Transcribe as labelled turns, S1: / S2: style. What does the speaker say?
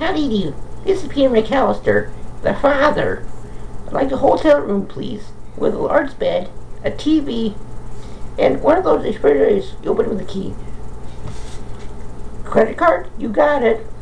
S1: Howdy do. This is Peter McAllister, the father. I'd like a hotel room, please, with a large bed, a TV, and one of those refrigerators you open with a key. Credit card? You got it.